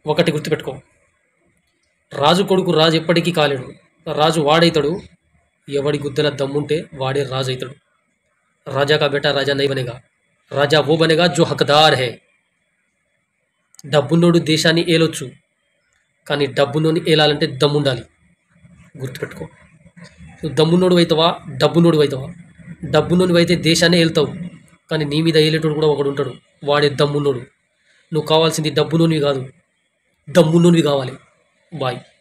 ఒకటి గుర్తుపెట్టుకో, రాజు కొడుకు రాజు ఎప్పటికీ కాలేడు. రాజు వాడైతాడు, ఎవడి గుద్దల దమ్ముంటే వాడే రాజు అవుతాడు. రాజా కా బేటా రాజా నై బనేగా, రాజా ఓ బనేగా జో హక్దార్ హే. డబ్బున్నోడు దేశాన్ని ఏలొచ్చు, కానీ డబ్బున్నోని ఏలాలంటే దమ్ముండాలి. గుర్తుపెట్టుకో, నువ్వు దమ్మున్నోడు అవుతావా, డబ్బున్నోడు అవుతావా? డబ్బున్నోడు అయితే దేశాన్ని ఏలుతావు, కానీ నీ మీద ఏలేటోడు కూడా ఒకడు ఉంటాడు, వాడే దమ్మున్నోడు. నువ్వు కావాల్సింది డబ్బున్నోనివి కాదు, దమ్మున్నోనివి కావాలి. బాయ్.